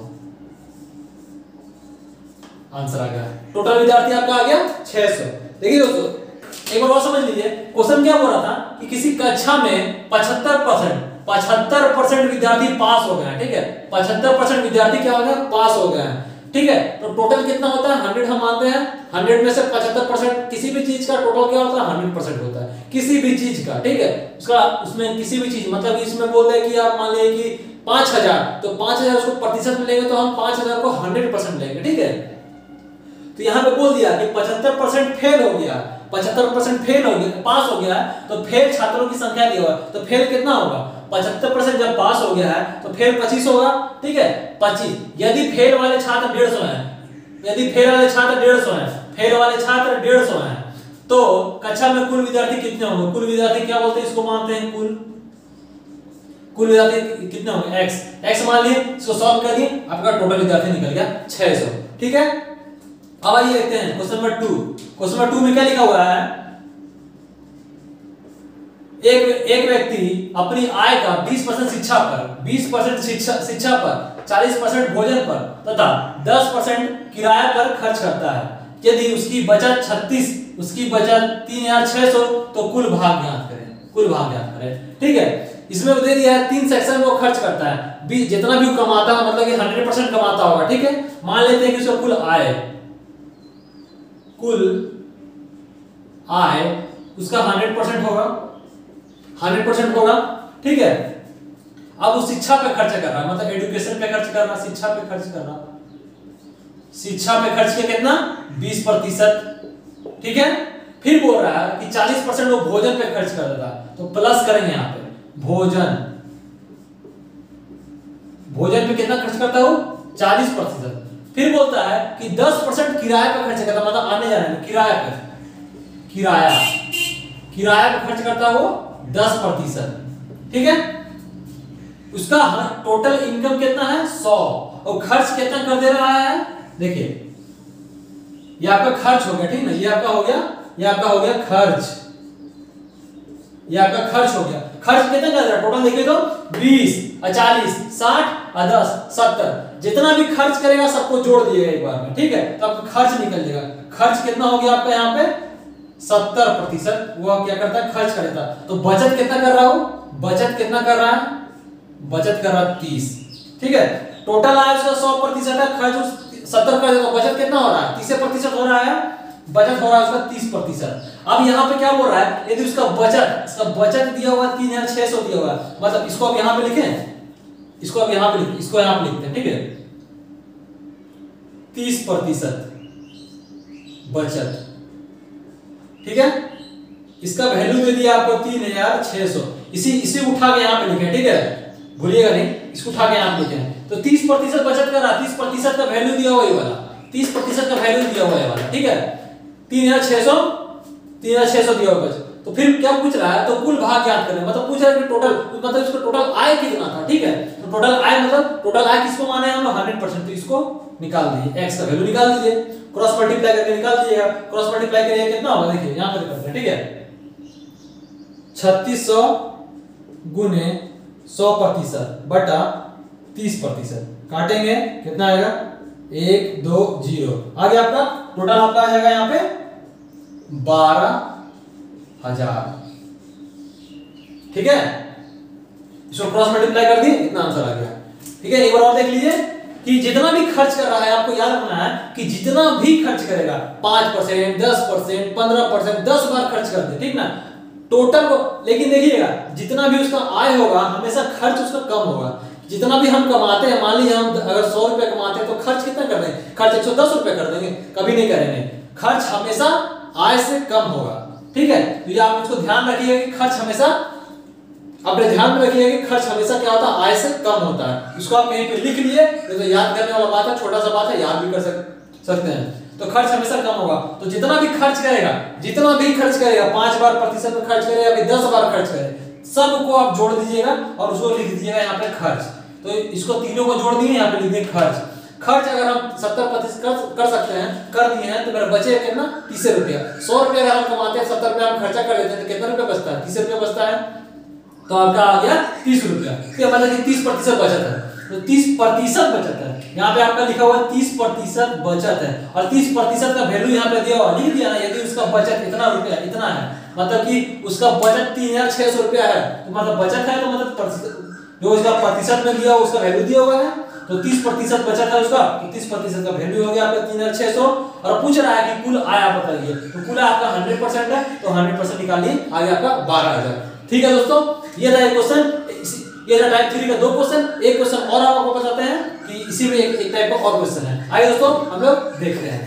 आंसर आ गया, टोटल विद्यार्थी आपका आ गया छह सौ। देखिए दोस्तों एक बार और समझ लीजिए, क्वेश्चन क्या बोल रहा था कि किसी कक्षा में पचहत्तर परसेंट पचहत्तर परसेंट विद्यार्थी पास हो गए हैं, ठीक है, पचहत्तर परसेंट विद्यार्थी क्या हो गए, पास हो गए हैं, ठीक है। तो टोटल कितना होता है हंड्रेड, हम मानते हैं हंड्रेड में से पचहत्तर परसेंट, किसी भी चीज का टोटल क्या होता है हंड्रेड परसेंट होता है, किसी भी चीज का, ठीक है, उसका उसमें किसी भी चीज, मतलब इसमें बोल रहे कि आप मान लीजिए कि पांच हजार, तो पांच हजार उसको प्रतिशत में लेंगे तो हम पांच हजार को हंड्रेड परसेंट लेंगे, ठीक है। तो यहाँ पे बोल दिया कि पचहत्तर परसेंट फेल हो गया, पचहत्तर परसेंट फेल हो गया, पास हो गया है, तो फेल छात्रों की संख्या दी हुआ, तो फेल कितना होगा, पचहत्तर परसेंट जब पास हो गया है तो फेल पच्चीस होगा, ठीक है, पच्चीस। यदि फेल वाले छात्र डेढ़ सौ हैं, यदि फेल वाले छात्र डेढ़ सौ हैं, फेल वाले छात्र डेढ़ सौ हैं, तो कक्षा में कुल विद्यार्थी कितने होंगे, कुल विद्यार्थी क्या बोलते हैं, इसको मानते हैं कुल, कुल विद्यार्थी कितने होंगे x, x मान लिए, इसको सॉल्व कर दिए, आपका टोटल विद्यार्थी निकल गया छह सौ, ठीक है। अब आइए देखते हैं question number two. Question number two में क्या लिखा हुआ है, एक एक व्यक्ति अपनी आय का बीस परसेंट शिक्षा पर, बीस परसेंट शिक्षा शिक्षा पर, चालीस परसेंट भोजन पर तथा दस परसेंट किराया पर खर्च करता है। यदि उसकी बचत छत्तीस उसकी बचत तीन हजार छह सौ, तो कुल भाग ज्ञात करें, कुल भाग ज्ञात करें। ठीक है, इसमें दे दिया है तीन सेक्शन में वो खर्च करता है, बी जितना भी वो कमाता है, मतलब कि हंड्रेड परसेंट कमाता होगा। ठीक है, मान लेते हैं कि उसका कुल आय, कुल आय उसका हंड्रेड परसेंट होगा, हंड्रेड परसेंट होगा। ठीक है, अब वो शिक्षा पे खर्च कर रहा है, मतलब एजुकेशन पे खर्च कर रहा है, शिक्षा पे खर्च कर रहा है, शिक्षा पे खर्च किया कितना, बीस प्रतिशत। ठीक है, फिर बोल रहा है कि चालीस परसेंट वो भोजन पे खर्च कर देता है, तो प्लस करेंगे यहाँ पे भोजन, भोजन पे कितना खर्च करता है वो, चालीस प्रतिशत। फिर बोलता है कि दस परसेंट किराए पे खर्च करता है, मतलब आने जाने में किराया पे, किराया किराया पे खर्च करता है वो दस प्रतिशत। ठीक है, उसका टोटल इनकम कितना है, सौ, और खर्च कितना कर दे रहा है, देखिए ये आपका खर्च हो गया। ठीक ना, ये आपका हो गया, ये आपका हो गया खर्च, ये आपका खर्च हो गया। खर्च कितना कर रहा है टोटल, देखिए तो बीस, चालीस, साठ और दस, सत्तर, जितना भी खर्च करेगा सबको जोड़ दिएगा एक बार में। ठीक है, तो आपका खर्च निकल जाएगा। खर्च कितना हो गया आपका यहाँ पे, सत्तर प्रतिशत वो क्या करता है, खर्च कर देता है। तो बचत कितना कर रहा हूं, बचत कितना कर रहा है, बचत कर रहा है तीस। ठीक है, टोटल आया उसका सौ प्रतिशत है, खर्च सत्तर कर देता, बचत कितना हो रहा है, तीस प्रतिशत हो रहा है, बचत हो रहा है उसका तीस प्रतिशत। अब यहाँ पे क्या बोल रहा है, यदि उसका बचत, इसका बचत दिया हुआ तीन हजार छह सौ दिया हुआ है, मतलब इसको अब यहाँ पे लिखें, इसको अब यहाँ पे लिखें, इसको यहाँ पे लिखते हैं। ठीक है, तीस प्रतिशत बचत। ठीक है, इसका वैल्यू दे दिया आपको तीन हजार छह सौ, इसी इसी उठा के यहाँ पे लिखे। ठीक है, भूलिएगा नहीं, इसको उठा के यहाँ पे लिखे। तो तीस प्रतिशत बचत कर रहा, तीस प्रतिशत का वैल्यू दिया हुआ ये वाला, तीस प्रतिशत का वैल्यू दिया हुआ है वाला। ठीक है, तीन हजार छह सौ, तीन हजार छह सौ दिया हुआ बचत। तो फिर क्या पूछ रहा है, तो कुल भाग ज्ञात करें, मतलब पूछ रहा है कि टोटल, मतलब इसका टोटल आय कितना था। ठीक है, तो टोटल आय मतलब टोटल आय किसको माने हम लोग, हंड्रेड परसेंट, तो इसको निकाल दीजिए, x का वैल्यू निकाल दीजिए, क्रॉस मल्टीप्लाई करके निकाल दीजिएगा। क्रॉस मल्टीप्लाई करिए कितना होगा, देखिए यहां पर करते हैं। ठीक है, छत्तीस सौ गुने सौ प्रतिशत बटा तीस प्रतिशत, काटेंगे कितना आएगा, एक दो जीरो, आ गया आपका टोटल, आपका आ जाएगा यहाँ पे बारह हजार। ठीक है, इसको क्रॉस मल्टीप्लाई कर दिए, इतना आंसर आ गया। ठीक है, एक बार और देख लीजिए कि जितना भी खर्च कर रहा है, आपको याद रखना है कि जितना भी खर्च करेगा, पांच परसेंट, दस परसेंट, पंद्रह परसेंट, दस बार खर्च कर दे। ठीक ना, टोटल को, लेकिन देखिएगा जितना भी उसका आय होगा हमेशा खर्च उसका कम होगा। जितना भी हम कमाते हैं, मान लीजिए हम अगर सौ रुपए कमाते हैं तो खर्च कितना कर देंगे, खर्च एक सौ दस रुपए कर देंगे, कभी नहीं करेंगे। खर्च हमेशा आय से कम होगा। ठीक है, तो ये आप इसको ध्यान रखिएगा कि खर्च हमेशा, अपने ध्यान में रखिएगा कि खर्च हमेशा क्या होता है, आय से कम होता है। इसको आप कहीं पे लिख लिए, तो याद करने वाला बात है, छोटा सा बात है, याद भी कर सकते हैं। तो खर्च हमेशा कम होगा। तो जितना भी खर्च करेगा, जितना भी खर्च करेगा, पांच बार प्रतिशत में खर्च करेगा, अभी दस बार खर्च करे, सबको आप जोड़ दीजिएगा और उसको लिख दीजिएगा यहाँ पे खर्च। तो इसको तीनों को जोड़ दिए, यहाँ पे लिख दिए खर्च। खर्च अगर हम सत्तर प्रतिशत कर, कर सकते हैं, कर दिए हैं, तो मेरा बचे कितना, तीस रुपया। सौ रुपया अगर हम कमाते हैं, सत्तर रुपया हम खर्चा कर लेते हैं, तो कितना रुपया बचता है, तीस रुपया बचता है। तो आपका आ गया तीस रुपया, तो मतलब कि तीस प्रतिशत बचत है। तो तीस प्रतिशत बचत है, यहाँ पे आपका लिखा हुआ है तीस प्रतिशत बचत है, और तीस प्रतिशत का वैल्यू यहाँ पे दिया हुआ, लिख दिया ना, यदि उसका बचत इतना रुपया इतना है, मतलब कि उसका बचत तीन हजार छह सौ रुपया है, तो मतलब बचत है, तो मतलब जो उसका प्रतिशत में दिया उसका वैल्यू दिया हुआ है, तो तीस प्रतिशत बचत है उसका, तो तीस प्रतिशत का वैल्यू हो गया आपका तीन हजार छह सौ। और पूछ रहा है कि कुल आय आप बताइए, तो कुल आपका हंड्रेड परसेंट है, तो हंड्रेड परसेंट निकालिए, आ गया आपका बारह हजार। ठीक है दोस्तों, ये था एक क्वेश्चन, ये था टाइप थ्री का दो क्वेश्चन। एक क्वेश्चन और आपको बताते हैं कि इसी में एक, एक टाइप का और क्वेश्चन है। आइए दोस्तों हम लोग देखते हैं।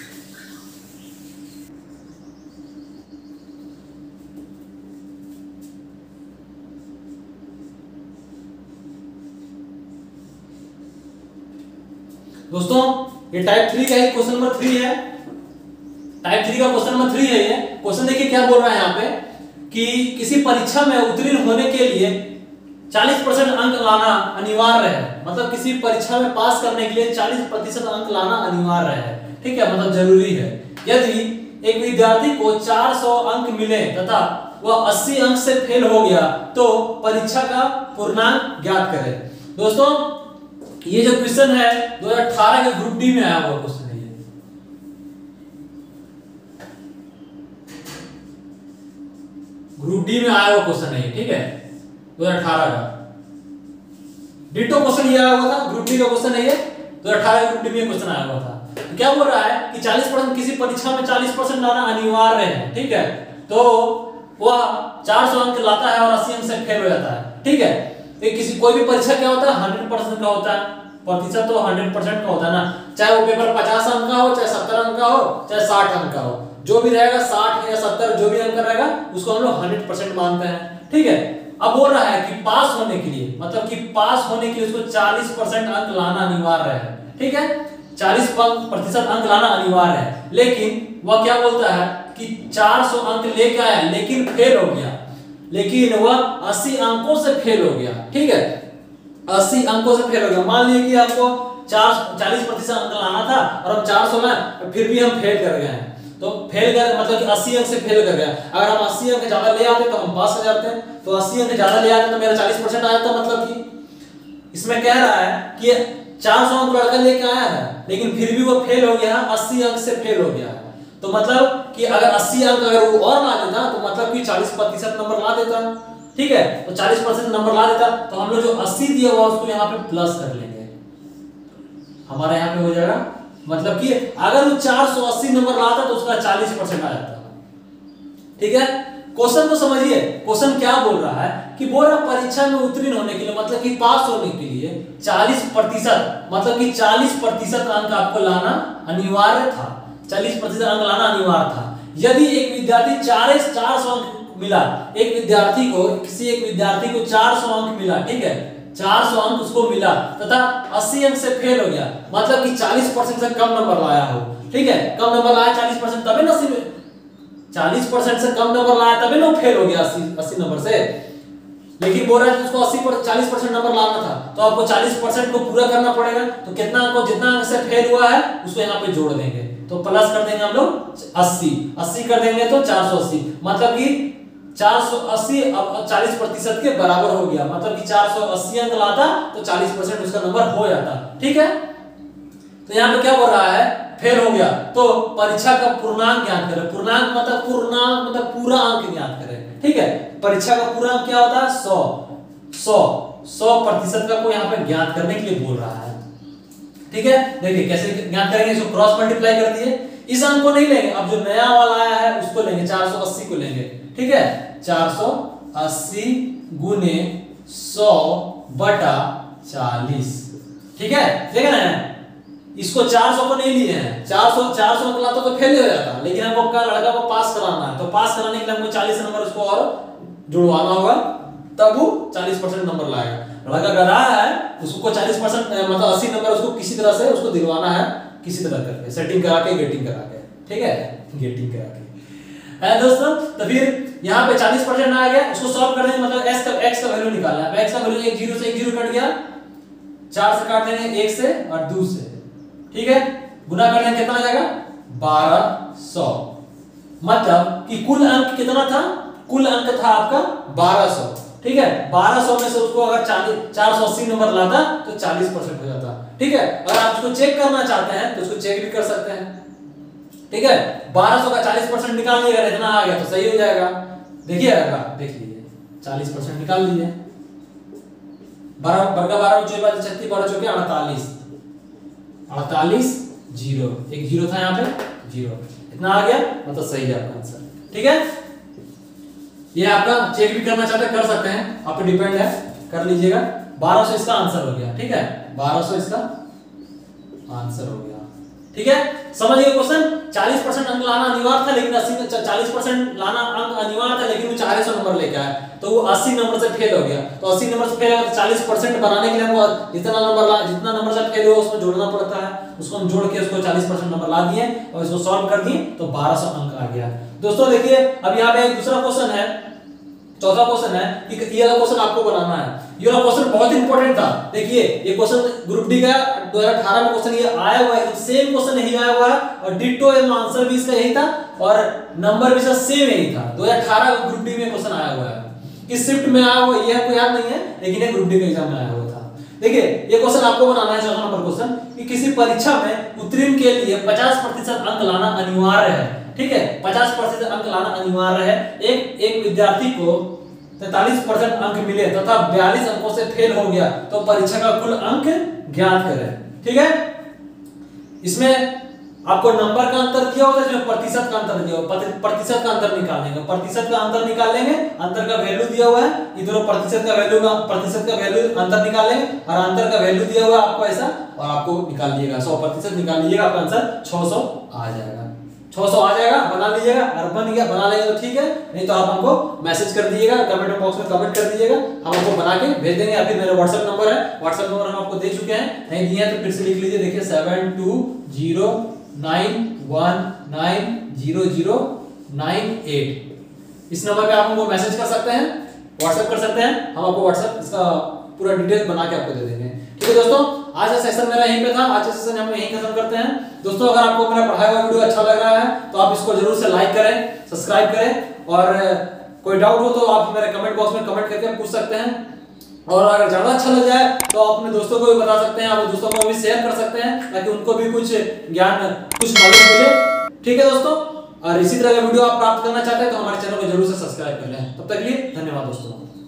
दोस्तों ये टाइप थ्री का ही क्वेश्चन नंबर थ्री है, टाइप थ्री का क्वेश्चन नंबर थ्री है। ये क्वेश्चन देखिए क्या बोल रहा है यहाँ पे कि किसी परीक्षा में उत्तीर्ण होने के लिए चालीस परसेंट अंक लाना अनिवार्य है, मतलब किसी परीक्षा में पास करने के लिए चालीस प्रतिशत अंक लाना अनिवार्य है। ठीक है, मतलब जरूरी है। यदि एक विद्यार्थी को चार सौ अंक मिले तथा वह अस्सी अंक से फेल हो गया, तो परीक्षा का पूर्णांक ज्ञात करें। दोस्तों ये जो क्वेश्चन है दो हज़ार अठारह के ग्रुप डी में आया हुआ क्वेश्चन है। ग्रुप डी में आया हुआ क्वेश्चन है, ठीक है, दो हजार अठारह का डिटो क्वेश्चन ये आया हुआ था, ग्रुप डी का क्वेश्चन है ये, दो हजार अठारह ग्रुप डी में क्वेश्चन आया हुआ था। तो क्या बोल रहा है कि चालीस परसेंट किसी परीक्षा में चालीस परसेंट लाना अनिवार्य है, ठीक है, तो वह चार सौ अंक लाता है और अस्सी अंक से फेल हो जाता है, ठीक है। तो किसी कोई भी परीक्षा क्या होता है, हंड्रेड परसेंट का होता है, प्रतिशत तो हंड्रेड परसेंट का होता है ना, चाहे वो पेपर पचास अंक का हो, चाहे सत्तर अंक का हो, चाहे साठ अंक का हो, जो भी रहेगा साठ या सत्तर जो भी अंक रहेगा उसको हम लोग हंड्रेड परसेंट मानते हैं, ठीक है। अब बोल रहा है कि पास होने के लिए, मतलब कि पास होने के लिए उसको चालीस परसेंट अंक लाना अनिवार्य है, ठीक है, चालीस प्रतिशत अंक लाना अनिवार्य है। लेकिन वह क्या बोलता है कि चार सौ अंक लेके आया लेकिन फेल हो गया, लेकिन वह अस्सी अंकों से फेल हो गया, ठीक है, अस्सी अंकों से फेल हो गया। मान लीजिए कि आपको चालीस प्रतिशत अंक लाना था और हम चार सौ लाए, फिर भी हम फेल कर गए हैं, तो फेल कर मतलब कि अस्सी अंक से फेल कर गया। अगर हम अस्सी अंक ज्यादा ले आते तो हम पास हो जाते हैं, तो अस्सी अंक ज्यादा ले आते तो मेरा चालीस परसेंट आ जाता। मतलब कि इसमें कह रहा है कि चार सौ अंक लड़का लेके आया है लेकिन फिर भी वो फेल हो गया, अस्सी अंक से फेल हो गया है। तो मतलब कि अगर अस्सी अंक अगर वो और ला देता तो मतलब कि चालीस प्रतिशत नंबर ला देता, ठीक है, तो चालीस प्रतिशत नंबर ला देता तो हम लोग जो अस्सी दिया हुआ उसको यहाँ पे प्लस कर लेंगे, हमारा यहाँ पे हो जाएगा, मतलब कि अगर वो चार सौ अस्सी नंबर लाता तो उसका चालीस परसेंट आ जाता, ठीक है। क्वेश्चन तो समझिए, क्वेश्चन क्या बोल रहा है कि बोल रहा परीक्षा में उत्तीर्ण होने के लिए, मतलब कि पास होने के लिए चालीस प्रतिशत मतलब कि चालीस प्रतिशत अंक आपको लाना अनिवार्य था, चालीस प्रतिशत अंक लाना अनिवार्य था। यदि एक विद्यार्थी चार चार सौ अंक मिला, एक विद्यार्थी को किसी एक विद्यार्थी को चार सौ अंक मिला, ठीक है, चार सौ अंक उसको मिला तथा अस्सी अंक से फेल हो गया, मतलब कि चालीस परसेंट से कम नंबर लाया हो, ठीक है, कम नंबर लाया चालीस परसेंट तभी ना अस्सी चालीस परसेंट से कम नंबर लाया तभी ना फेल हो गया अस्सी अस्सी नंबर से। लेकिन बोल रहा है उसको अस्सी पर चालीस परसेंट नंबर लाना था तो आपको चालीस परसेंट को पूरा करना पड़ेगा, तो कितना अंक जितना अंक से फेल हुआ है उसको यहाँ पे जोड़ देंगे, तो प्लस कर देंगे हम लोग अस्सी, अस्सी कर देंगे तो चार सौ अस्सी, मतलब कि चार सौ अस्सी अब चालीस प्रतिशत के बराबर हो गया, मतलब कि चार सौ अस्सी अंक लाता तो चालीस परसेंट उसका नंबर हो जाता, ठीक है। तो यहाँ पे क्या बोल रहा है, फेल हो गया तो परीक्षा का पूर्णांक ज्ञात करें, पूर्णांक मतलब पूर्णांक मतलब पूरा अंक ज्ञात करें, ठीक है, परीक्षा का पूरा अंक क्या होता है सौ, सौ सौ प्रतिशत का को यहाँ पे ज्ञात करने के लिए बोल रहा है, ठीक है। देखिए कैसे ज्ञात करेंगे, इसको क्रॉस मल्टीप्लाई कर दिए, इस अंक को नहीं लेंगे, अब जो नया वाला आया है उसको लेंगे, चार सौ अस्सी को लेंगे, ठीक है, चार सौ अस्सी गुने सौ बटा चालीस, ठीक है, देख रहे हैं, इसको चार सौ को नहीं लिए हैं, चार सौ चार सौ अंक लाता तो फेल हो जाता, लेकिन हमको क्या लड़का को पास कराना है, तो पास कराने के लिए हमको चालीस नंबर उसको और जुड़वाना होगा, तब वो चालीस परसेंट नंबर लाएगा। लड़का कर रहा है उसको चालीस परसेंट मतलब अस्सी नंबर उसको किसी तरह से उसको दिलवाना है, किसी तरह करके सेटिंग करा के गेटिंग करा के, ठीक है, गेटिंग करा के है दोस्तों। तो फिर यहाँ पे चालीस परसेंट आ गया, उसको सॉल्व करने मतलब x का x का वैल्यू निकालना है, x का वैल्यू एक जीरो से एक जीरो कट गया, चार से काट देंगे एक से और दो से, ठीक है, गुना कर देंगे कितना आ जाएगा बारह सौ, मतलब कि कुल अंक कितना था, कुल अंक था आपका बारह सौ, ठीक है, बारह सौ में से उसको अगर चार सौ अस्सी नंबर लाता तो चालीस परसेंट हो जाता, ठीक है। अगर आप इसको चेक करना चाहते हैं तो इसको चेक भी कर सकते हैं, ठीक है, बारह सौ का चालीस परसेंट निकाल लीजिएगा, इतना आ गया तो सही हो जाएगा। देखिए देख लीजिए चालीस परसेंट निकाल लीजिए, बारह बरका बारह चौबीस छत्तीस बारह चौके अड़तालीस, अड़तालीस जीरो, एक जीरो था यहाँ पे जीरो, इतना आ गया मतलब सही है आपका आंसर, ठीक है। ये आपका चेक भी करना चाहते कर सकते हैं, आप पे डिपेंड है, कर लीजिएगा। बारह सौ इसका आंसर हो गया, ठीक है, बारह सौ इसका आंसर हो गया, ठीक है। समझिए क्वेश्चन, चालीस परसेंट अंक लाना अनिवार्य था लेकिन अस्सी चालीस परसेंट लाना अंक अनिवार्य था लेकिन वो चार सौ नंबर लेके आया तो वो अस्सी नंबर से फेल हो गया, तो अस्सी नंबर से फेल हो गया तो चालीस परसेंट बनाने के लिए हमको जितना नंबर ला जितना नंबर से फेल हुआ उसमें जोड़ना पड़ता है, उसको हम जोड़ के उसको चालीस परसेंट नंबर ला दिए और इसको सॉल्व कर दिए तो बारह सौ अंक आ गया। दोस्तों देखिए अब यहाँ पे एक दूसरा क्वेश्चन है, चौथा क्वेश्चन है कि ये वाला क्वेश्चन आपको बनाना है, ये वाला क्वेश्चन बहुत इंपॉर्टेंट था। देखिए ये क्वेश्चन ग्रुप डी का दो हज़ार अठारह में क्वेश्चन ये आया हुआ है, सेम क्वेश्चन यही आया हुआ है और डिट्टो आंसर भी इसका यही था और नंबर भी इसका सेम यही था, दो हज़ार अठारह ग्रुप डी में क्वेश्चन आया हुआ है, किस शिफ्ट में आया हुआ ये हमको याद नहीं है लेकिन ये ग्रुप डी के एग्जाम में आया हुआ था। देखिए ये क्वेश्चन आपको बनाना है, चौथा नंबर क्वेश्चन कि किसी परीक्षा में उत्तीर्ण के लिए पचास प्रतिशत अंक लाना अनिवार्य है, ठीक है, पचास प्रतिशत अंक लाना अनिवार्य है। एक एक विद्यार्थी को तैंतालीस परसेंट अंक मिले तथा बयालीस अंकों से फेल हो गया तो परीक्षा का कुल अंक ज्ञात करें। ठीक है, इसमें आपको नंबर का अंतर दिया होता है, इसमें प्रतिशत का अंतर दिया होगा, प्रतिशत का अंतर निकालेंगे, प्रतिशत का अंतर निकाल लेंगे, अंतर का वैल्यू दिया हुआ है, इधर प्रतिशत का वैल्यू का प्रतिशत का वैल्यू अंतर निकाल लेंगे और अंतर का वैल्यू दिया हुआ है आपको ऐसा, और आपको निकाल लीजिएगा सौ प्रतिशत निकाल लीजिएगा, आपका आंसर छह सौ आ जाएगा। छह सौ आ जाएगा, बना लीजिएगा, और बन गया, बना लेंगे तो ठीक है, नहीं तो आप हमको मैसेज कर दीजिएगा, कमेंट बॉक्स में कमेंट कर दीजिएगा, हम आपको बना के भेज देंगे। या फिर मेरा व्हाट्सएप नंबर है, व्हाट्सएप नंबर हम आपको दे चुके हैं, नहीं दिए हैं तो फिर से लिख लीजिए, देखिए seven two zero nine one nine zero zero nine eight. इस नंबर पे आप हमको मैसेज कर सकते हैं, व्हाट्सएप कर सकते हैं, हम आपको व्हाट्सएप इसका पूरा डिटेल बना के आपको दे देंगे। ठीक है दोस्तों, आज का सेशन मेरा यहीं पे था, आज का सेशन हम यहीं खत्म करते हैं। दोस्तों अगर आपको मेरा पढ़ाया हुआ वीडियो अच्छा लग रहा है तो आप इसको जरूर से लाइक करें, सब्सक्राइब करें, और कोई डाउट हो तो आप मेरे कमेंट बॉक्स में कमेंट करके पूछ सकते हैं। और अगर ज्यादा अच्छा लग जाए तो अपने दोस्तों को भी बता सकते हैं, आप दोस्तों को भी शेयर कर सकते हैं ताकि उनको भी कुछ ज्ञान, कुछ नॉलेज मिले। ठीक है दोस्तों, और इसी तरह का वीडियो आप प्राप्त करना चाहते हैं तो हमारे चैनल को जरूर से सब्सक्राइब कर लें। तब तक के लिए धन्यवाद दोस्तों।